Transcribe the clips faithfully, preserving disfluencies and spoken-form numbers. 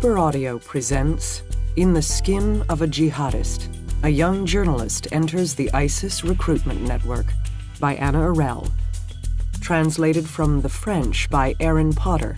Whisper Audio presents In the Skin of a Jihadist. A young journalist enters the ISIS recruitment network by Anna Erelle. Translated from the French by Erin Potter.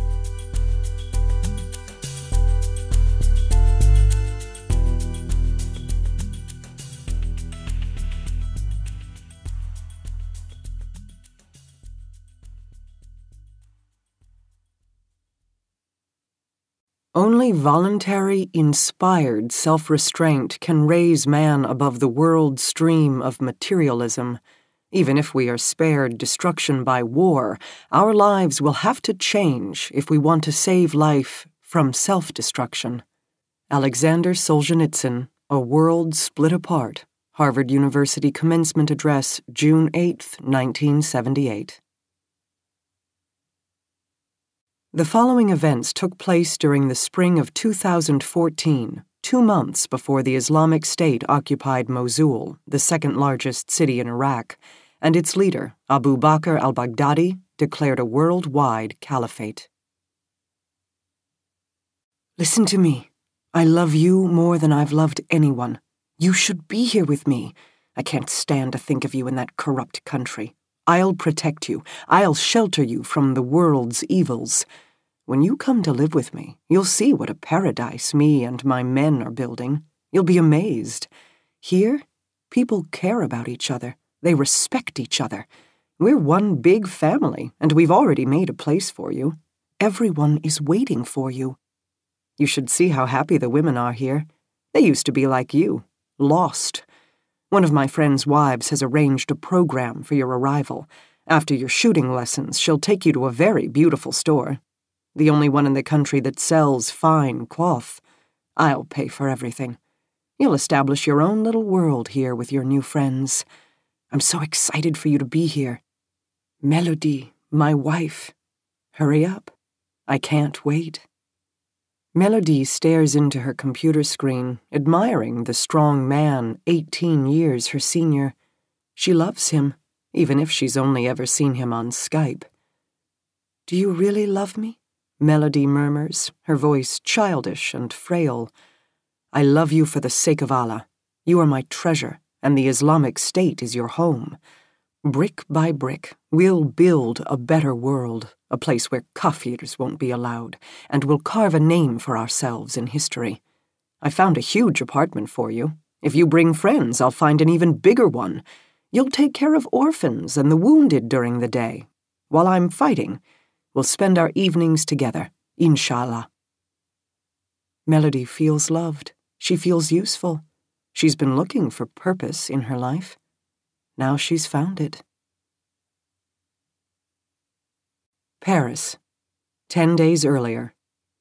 Only voluntary, inspired self-restraint can raise man above the world stream of materialism. Even if we are spared destruction by war, our lives will have to change if we want to save life from self-destruction. Alexander Solzhenitsyn, A World Split Apart. Harvard University Commencement Address, June eighth, nineteen seventy-eight. The following events took place during the spring of two thousand fourteen, two months before the Islamic State occupied Mosul, the second-largest city in Iraq, and its leader, Abu Bakr al-Baghdadi, declared a worldwide caliphate. Listen to me. I love you more than I've loved anyone. You should be here with me. I can't stand to think of you in that corrupt country. I'll protect you. I'll shelter you from the world's evils. When you come to live with me, you'll see what a paradise me and my men are building. You'll be amazed. Here, people care about each other. They respect each other. We're one big family, and we've already made a place for you. Everyone is waiting for you. You should see how happy the women are here. They used to be like you, lost. One of my friend's wives has arranged a program for your arrival. After your shooting lessons, she'll take you to a very beautiful store. The only one in the country that sells fine cloth. I'll pay for everything. You'll establish your own little world here with your new friends. I'm so excited for you to be here. Melodie, my wife. Hurry up. I can't wait. Melodie stares into her computer screen, admiring the strong man eighteen years her senior. She loves him, even if she's only ever seen him on Skype. Do you really love me? Melodie murmurs, her voice childish and frail. I love you for the sake of Allah. You are my treasure, and the Islamic State is your home. Brick by brick, we'll build a better world, a place where kafirs won't be allowed, and we'll carve a name for ourselves in history. I found a huge apartment for you. If you bring friends, I'll find an even bigger one. You'll take care of orphans and the wounded during the day. While I'm fighting, we'll spend our evenings together, inshallah. Melodie feels loved. She feels useful. She's been looking for purpose in her life. Now she's found it. Paris, ten days earlier.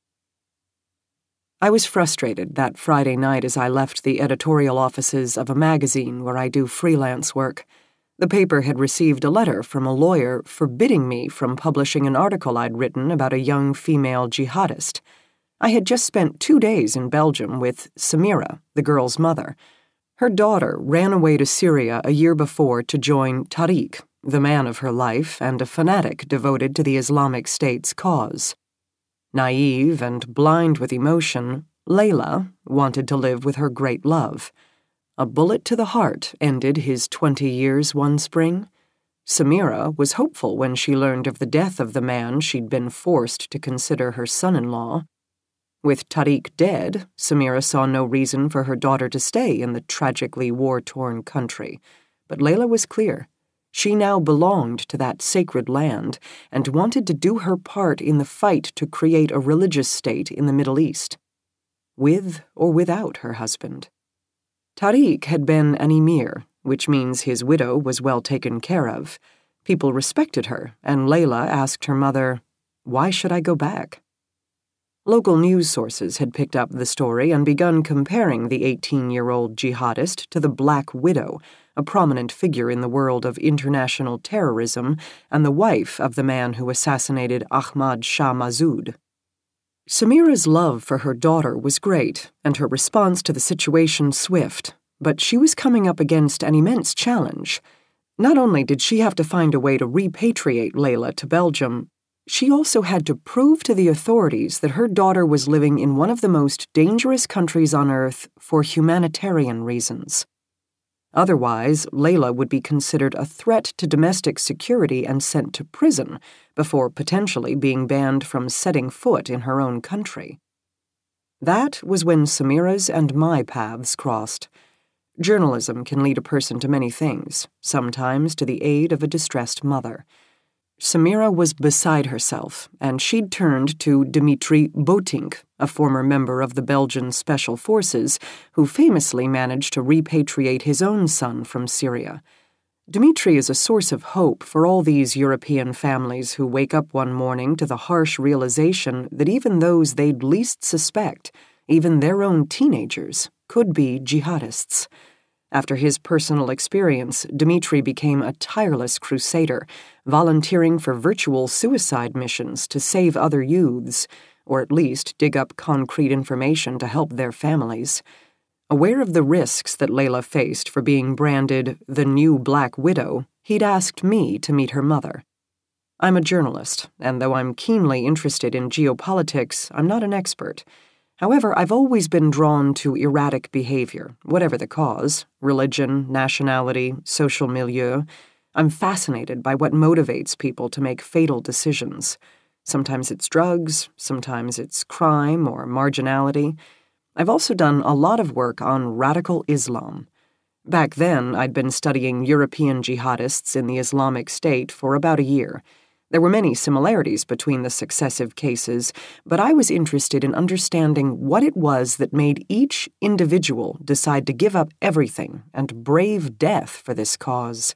I was frustrated that Friday night as I left the editorial offices of a magazine where I do freelance work. The paper had received a letter from a lawyer forbidding me from publishing an article I'd written about a young female jihadist. I had just spent two days in Belgium with Samira, the girl's mother. Her daughter ran away to Syria a year before to join Tariq, the man of her life and a fanatic devoted to the Islamic State's cause. Naive and blind with emotion, Layla wanted to live with her great love. A bullet to the heart ended his twenty years one spring. Samira was hopeful when she learned of the death of the man she'd been forced to consider her son-in-law. With Tariq dead, Samira saw no reason for her daughter to stay in the tragically war-torn country. But Layla was clear. She now belonged to that sacred land and wanted to do her part in the fight to create a religious state in the Middle East, with or without her husband. Tariq had been an emir, which means his widow was well taken care of. People respected her, and Layla asked her mother, "Why should I go back?" Local news sources had picked up the story and begun comparing the eighteen-year-old jihadist to the Black Widow, a prominent figure in the world of international terrorism and the wife of the man who assassinated Ahmad Shah Massoud. Samira's love for her daughter was great, and her response to the situation swift, but she was coming up against an immense challenge. Not only did she have to find a way to repatriate Layla to Belgium, She also had to prove to the authorities that her daughter was living in one of the most dangerous countries on earth for humanitarian reasons. Otherwise, Layla would be considered a threat to domestic security and sent to prison before potentially being banned from setting foot in her own country. That was when Samira's and my paths crossed. Journalism can lead a person to many things, sometimes to the aid of a distressed mother. Samira was beside herself, and she'd turned to Dimitri Botink, a former member of the Belgian Special Forces, who famously managed to repatriate his own son from Syria. Dimitri is a source of hope for all these European families who wake up one morning to the harsh realization that even those they'd least suspect, even their own teenagers, could be jihadists. After his personal experience, Dimitri became a tireless crusader, volunteering for virtual suicide missions to save other youths, or at least dig up concrete information to help their families. Aware of the risks that Layla faced for being branded the new Black Widow, he'd asked me to meet her mother. I'm a journalist, and though I'm keenly interested in geopolitics, I'm not an expert. However, I've always been drawn to erratic behavior, whatever the cause, religion, nationality, social milieu. I'm fascinated by what motivates people to make fatal decisions. Sometimes it's drugs, sometimes it's crime or marginality. I've also done a lot of work on radical Islam. Back then, I'd been studying European jihadists in the Islamic State for about a year. There were many similarities between the successive cases, but I was interested in understanding what it was that made each individual decide to give up everything and brave death for this cause.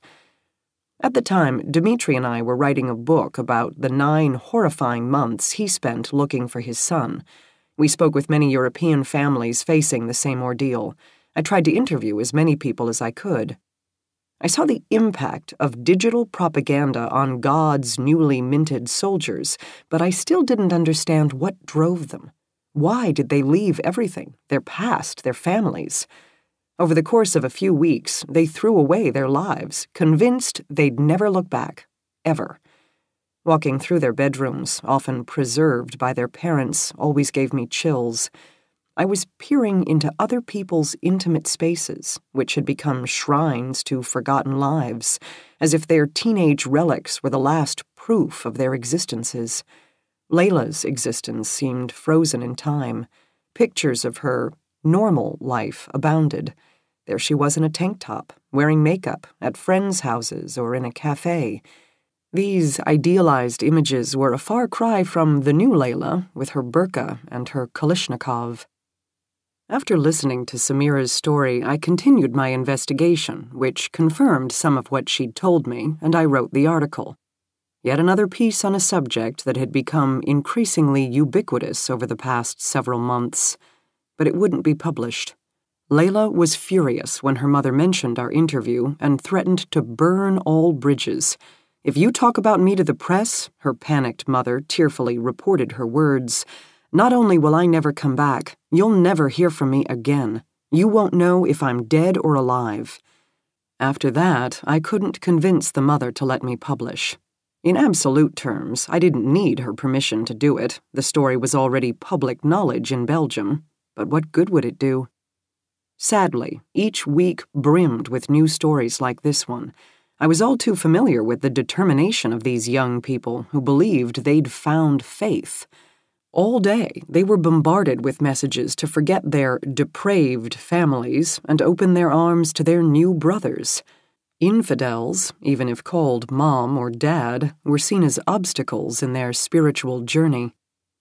At the time, Dimitri and I were writing a book about the nine horrifying months he spent looking for his son. We spoke with many European families facing the same ordeal. I tried to interview as many people as I could. I saw the impact of digital propaganda on God's newly minted soldiers, but I still didn't understand what drove them. Why did they leave everything, their past, their families? Over the course of a few weeks, they threw away their lives, convinced they'd never look back, ever. Walking through their bedrooms, often preserved by their parents, always gave me chills. I was peering into other people's intimate spaces, which had become shrines to forgotten lives, as if their teenage relics were the last proof of their existences. Layla's existence seemed frozen in time. Pictures of her normal life abounded. There she was in a tank top, wearing makeup, at friends' houses or in a cafe. These idealized images were a far cry from the new Layla, with her burqa and her Kalashnikov. After listening to Samira's story, I continued my investigation, which confirmed some of what she'd told me, and I wrote the article. Yet another piece on a subject that had become increasingly ubiquitous over the past several months. But it wouldn't be published. Layla was furious when her mother mentioned our interview and threatened to burn all bridges. "If you talk about me to the press," her panicked mother tearfully reported her words, "not only will I never come back, you'll never hear from me again. You won't know if I'm dead or alive." After that, I couldn't convince the mother to let me publish. In absolute terms, I didn't need her permission to do it. The story was already public knowledge in Belgium. But what good would it do? Sadly, each week brimmed with new stories like this one. I was all too familiar with the determination of these young people who believed they'd found faith. All day, they were bombarded with messages to forget their depraved families and open their arms to their new brothers. Infidels, even if called mom or dad, were seen as obstacles in their spiritual journey.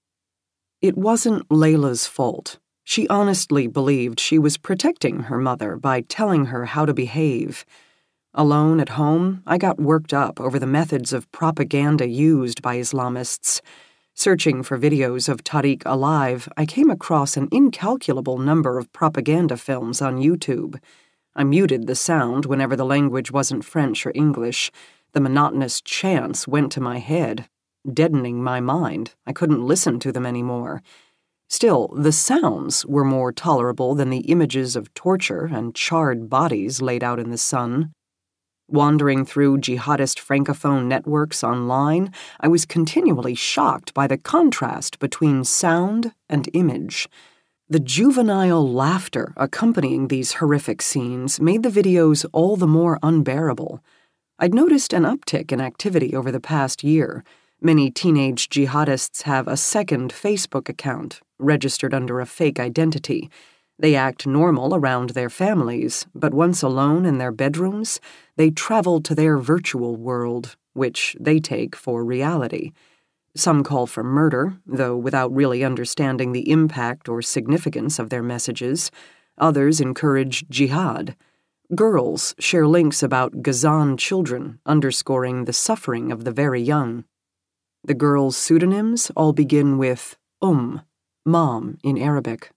It wasn't Layla's fault. She honestly believed she was protecting her mother by telling her how to behave. Alone at home, I got worked up over the methods of propaganda used by Islamists. Searching for videos of Tariq alive, I came across an incalculable number of propaganda films on YouTube. I muted the sound whenever the language wasn't French or English. The monotonous chants went to my head, deadening my mind. I couldn't listen to them anymore. Still, the sounds were more tolerable than the images of torture and charred bodies laid out in the sun. Wandering through jihadist francophone networks online, I was continually shocked by the contrast between sound and image. The juvenile laughter accompanying these horrific scenes made the videos all the more unbearable. I'd noticed an uptick in activity over the past year. Many teenage jihadists have a second Facebook account, registered under a fake identity. They act normal around their families, but once alone in their bedrooms, they travel to their virtual world, which they take for reality. Some call for murder, though without really understanding the impact or significance of their messages. Others encourage jihad. Girls share links about Ghazan children, underscoring the suffering of the very young. The girls' pseudonyms all begin with Umm, mom in Arabic.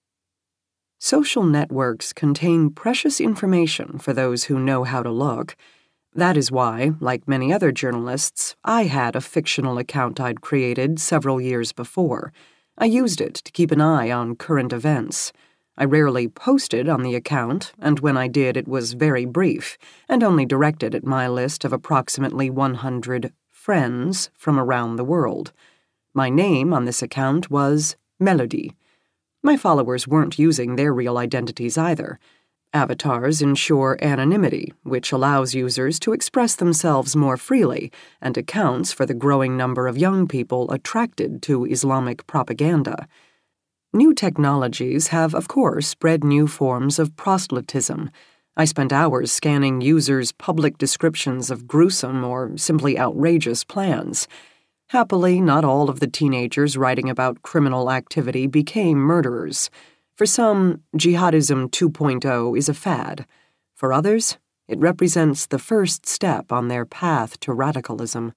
Social networks contain precious information for those who know how to look. That is why, like many other journalists, I had a fictional account I'd created several years before. I used it to keep an eye on current events. I rarely posted on the account, and when I did it was very brief, and only directed at my list of approximately one hundred friends from around the world. My name on this account was Melodie. My followers weren't using their real identities either. Avatars ensure anonymity, which allows users to express themselves more freely and accounts for the growing number of young people attracted to Islamic propaganda. New technologies have, of course, bred new forms of proselytism. I spent hours scanning users' public descriptions of gruesome or simply outrageous plans. Happily, not all of the teenagers writing about criminal activity became murderers. For some, Jihadism two point oh is a fad. For others, it represents the first step on their path to radicalism.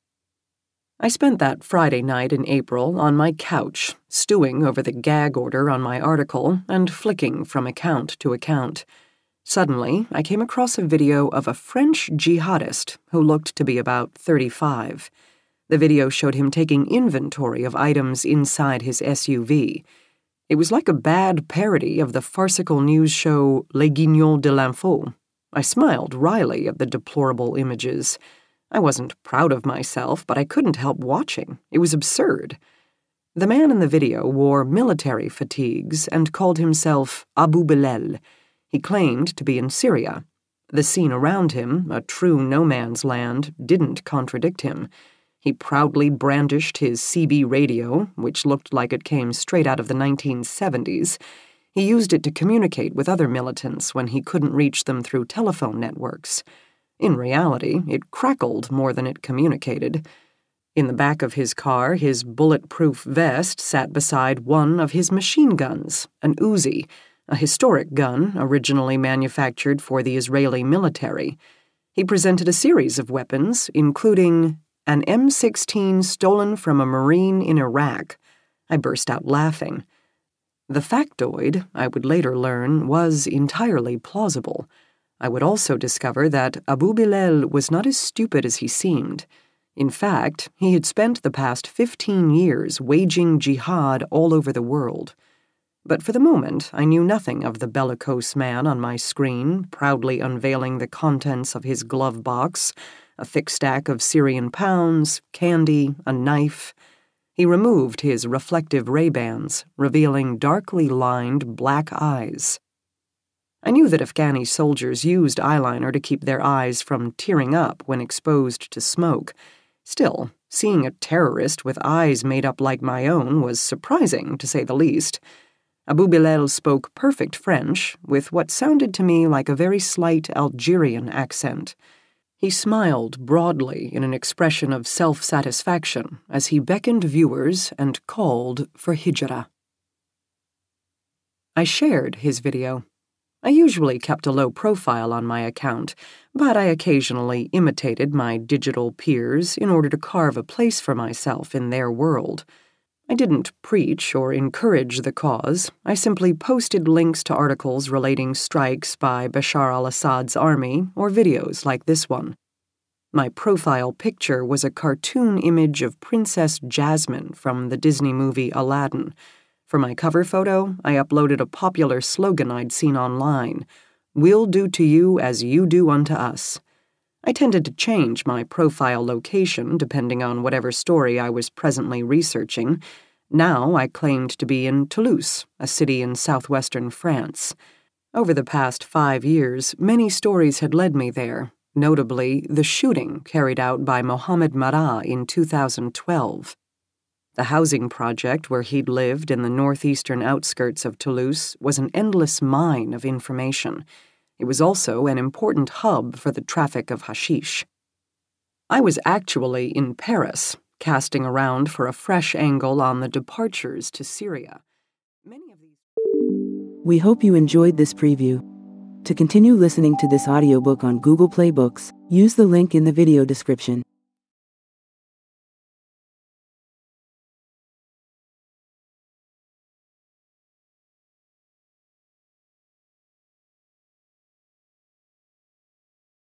I spent that Friday night in April on my couch, stewing over the gag order on my article and flicking from account to account. Suddenly, I came across a video of a French jihadist who looked to be about thirty-five. The video showed him taking inventory of items inside his S U V. It was like a bad parody of the farcical news show Les Guignols de l'Info. I smiled wryly at the deplorable images. I wasn't proud of myself, but I couldn't help watching. It was absurd. The man in the video wore military fatigues and called himself Abu Bilal. He claimed to be in Syria. The scene around him, a true no-man's land, didn't contradict him. He proudly brandished his C B radio, which looked like it came straight out of the nineteen seventies. He used it to communicate with other militants when he couldn't reach them through telephone networks. In reality, it crackled more than it communicated. In the back of his car, his bulletproof vest sat beside one of his machine guns, an Uzi, a historic gun originally manufactured for the Israeli military. He presented a series of weapons, including an M sixteen stolen from a Marine in Iraq. I burst out laughing. The factoid, I would later learn, was entirely plausible. I would also discover that Abu Bilal was not as stupid as he seemed. In fact, he had spent the past fifteen years waging jihad all over the world. But for the moment, I knew nothing of the bellicose man on my screen, proudly unveiling the contents of his glove box, a thick stack of Syrian pounds, candy, a knife. He removed his reflective Ray-Bans, revealing darkly lined black eyes. I knew that Afghani soldiers used eyeliner to keep their eyes from tearing up when exposed to smoke. Still, seeing a terrorist with eyes made up like my own was surprising, to say the least. Abu Bilal spoke perfect French, with what sounded to me like a very slight Algerian accent. He smiled broadly in an expression of self-satisfaction as he beckoned viewers and called for hijrah. I shared his video. I usually kept a low profile on my account, but I occasionally imitated my digital peers in order to carve a place for myself in their world. I didn't preach or encourage the cause. I simply posted links to articles relating strikes by Bashar al-Assad's army or videos like this one. My profile picture was a cartoon image of Princess Jasmine from the Disney movie Aladdin. For my cover photo, I uploaded a popular slogan I'd seen online, "We'll do to you as you do unto us." I tended to change my profile location depending on whatever story I was presently researching. Now I claimed to be in Toulouse, a city in southwestern France. Over the past five years, many stories had led me there, notably the shooting carried out by Mohammed Marah in two thousand twelve. The housing project where he'd lived in the northeastern outskirts of Toulouse was an endless mine of information. It was also an important hub for the traffic of hashish. I was actually in Paris, casting around for a fresh angle on the departures to Syria. Many of these... We hope you enjoyed this preview. To continue listening to this audiobook on Google Play Books, use the link in the video description.